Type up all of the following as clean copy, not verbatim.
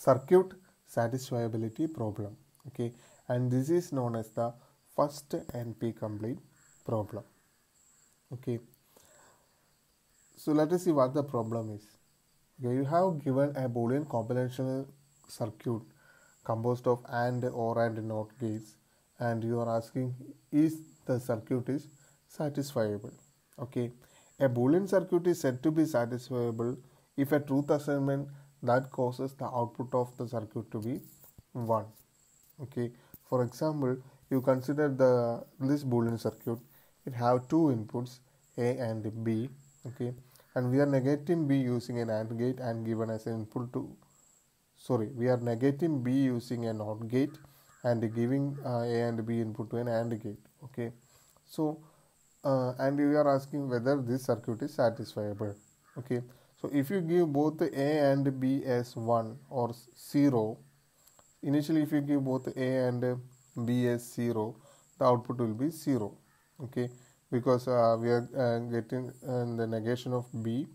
circuit satisfiability problem. Okay, and this is known as the first NP complete problem. Okay, so let us see what the problem is. Okay, you have given a Boolean combinational circuit composed of AND, OR and NOT gates, and you are asking is the circuit is satisfiable. Okay, a Boolean circuit is said to be satisfiable if a truth assignment that causes the output of the circuit to be 1. Okay, for example, you consider this Boolean circuit. It have two inputs A and B. Okay, and we are negating B using an AND gate and given as an input to we are negating B using a NOT gate and giving A and B input to an AND gate. Okay, so and we are asking whether this circuit is satisfiable. Okay, so if you give both A and B as 1 or 0, initially if you give both A and B as 0, the output will be 0. Okay, because we are getting the negation of B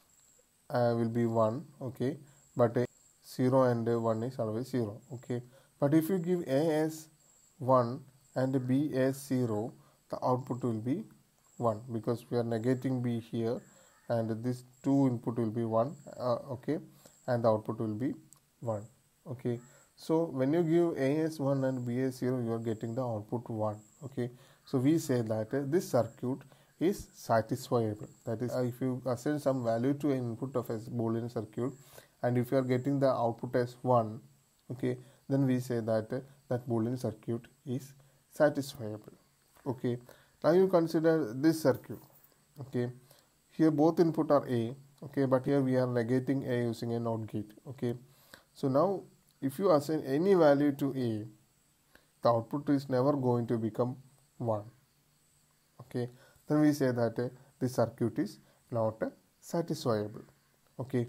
will be 1. Okay, but 0 and 1 is always 0. Okay, but if you give A as 1 and B as 0, the output will be 1 because we are negating B here, and this 2 input will be 1. Okay, and the output will be 1. Okay, so when you give A as 1 and B as 0, you are getting the output 1. Okay, so we say that this circuit is satisfiable. That is, if you assign some value to an input of a Boolean circuit, and if you are getting the output as 1, okay, then we say that that Boolean circuit is satisfiable. Okay, now you consider this circuit. Okay, here both input are A. Okay, but here we are negating A using a NOT gate. Okay, so now if you assign any value to A, the output is never going to become 1. Okay, then we say that this circuit is not satisfiable. Okay,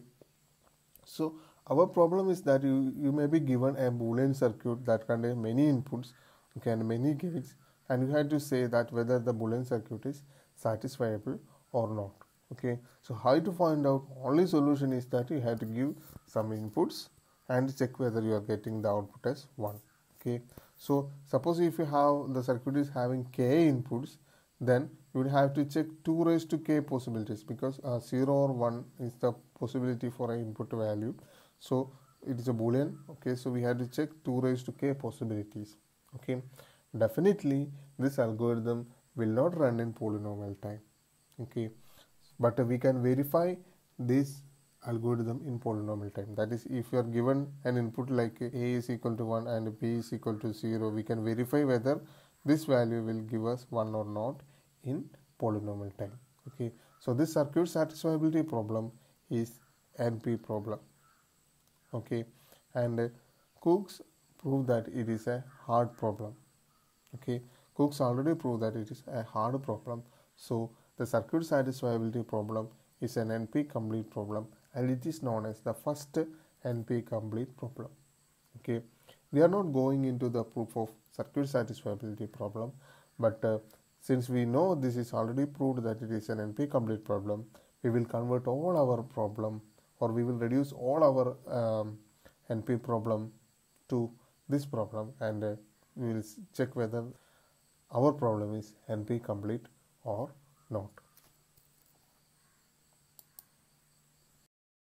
so our problem is that you may be given a Boolean circuit that contains many inputs, okay, and many gates, and you have to say that whether the Boolean circuit is satisfiable or not. Okay, so how to find out? Only solution is that you have to give some inputs and check whether you are getting the output as 1. Okay, so suppose if you have the circuit is having k inputs, then you would have to check 2 raised to k possibilities, because 0 or 1 is the possibility for an input value. So it is a Boolean. Okay, so we have to check 2 raised to k possibilities. Okay, definitely this algorithm will not run in polynomial time. Okay, but we can verify this algorithm in polynomial time. That is, if you are given an input like A is equal to 1 and B is equal to 0, we can verify whether this value will give us 1 or not in polynomial time. Okay, so this circuit satisfiability problem is NP problem. Okay, and Cooks proved that it is a hard problem. Okay, Cooks already proved that it is a hard problem. So the circuit satisfiability problem is an NP complete problem, and it is known as the first NP complete problem. Okay, we are not going into the proof of circuit satisfiability problem, but since we know this is already proved that it is an NP complete problem, we will convert all our problem, or we will reduce all our NP problem to this problem, and we will check whether our problem is NP complete or not.